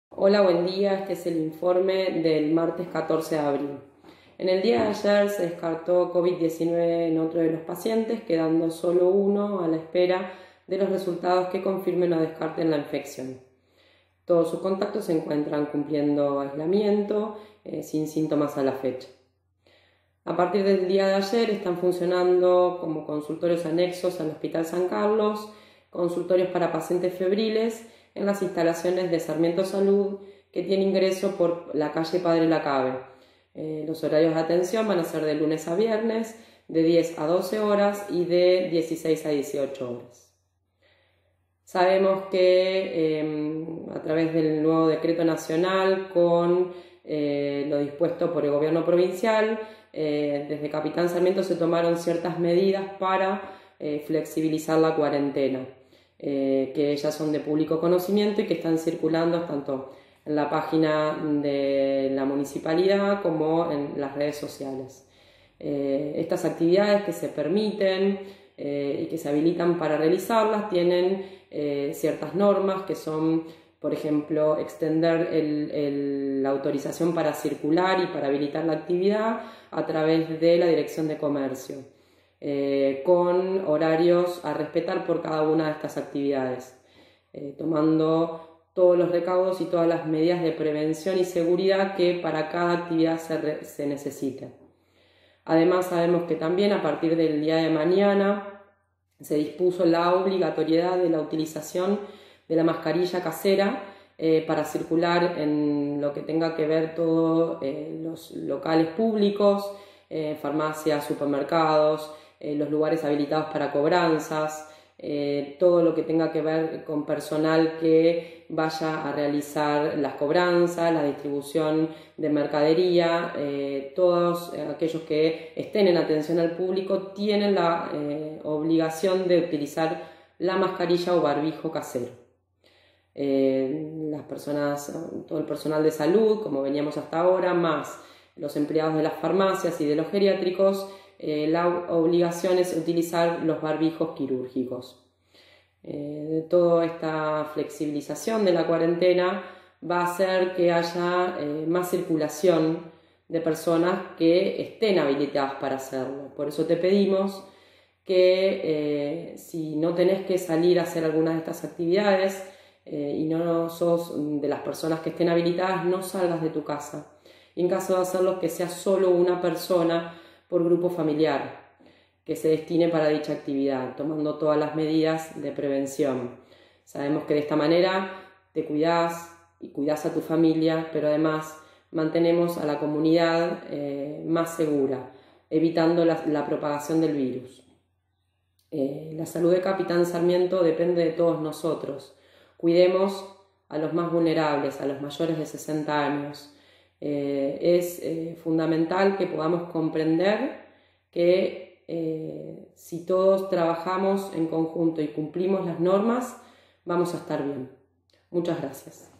Hola, buen día. Este es el informe del martes 14 de abril. En el día de ayer se descartó COVID-19 en otro de los pacientes, quedando solo uno a la espera de los resultados que confirmen o descarten la infección. Todos sus contactos se encuentran cumpliendo aislamiento, sin síntomas a la fecha. A partir del día de ayer están funcionando como consultorios anexos al Hospital San Carlos, consultorios para pacientes febriles en las instalaciones de Sarmiento Salud, que tiene ingreso por la calle Padre Lacabe. Los horarios de atención van a ser de lunes a viernes, de 10 a 12 horas y de 16 a 18 horas. Sabemos que a través del nuevo decreto nacional, con lo dispuesto por el gobierno provincial, desde Capitán Sarmiento se tomaron ciertas medidas para flexibilizar la cuarentena, que ya son de público conocimiento y que están circulando tanto en la página de la municipalidad como en las redes sociales. Estas actividades que se permiten y que se habilitan para realizarlas tienen ciertas normas que son, por ejemplo, extender la autorización para circular y para habilitar la actividad a través de la Dirección de Comercio, con horarios a respetar por cada una de estas actividades, tomando todos los recaudos y todas las medidas de prevención y seguridad que para cada actividad se necesiten. Además, sabemos que también a partir del día de mañana se dispuso la obligatoriedad de la utilización de la mascarilla casera para circular en lo que tenga que ver todos los locales públicos, farmacias, supermercados, los lugares habilitados para cobranzas, todo lo que tenga que ver con personal que vaya a realizar las cobranzas, la distribución de mercadería, todos aquellos que estén en atención al público tienen la obligación de utilizar la mascarilla o barbijo casero. Las personas, todo el personal de salud, como veníamos hasta ahora, más los empleados de las farmacias y de los geriátricos, la obligación es utilizar los barbijos quirúrgicos. Toda esta flexibilización de la cuarentena va a hacer que haya más circulación de personas que estén habilitadas para hacerlo. Por eso te pedimos que si no tenés que salir a hacer alguna de estas actividades y no sos de las personas que estén habilitadas, no salgas de tu casa. Y en caso de hacerlo, que sea solo una persona por grupo familiar que se destine para dicha actividad, tomando todas las medidas de prevención. Sabemos que de esta manera te cuidás y cuidás a tu familia, pero además mantenemos a la comunidad más segura, evitando la propagación del virus. La salud de Capitán Sarmiento depende de todos nosotros. Cuidemos a los más vulnerables, a los mayores de 60 años. Es fundamental que podamos comprender que si todos trabajamos en conjunto y cumplimos las normas, vamos a estar bien. Muchas gracias.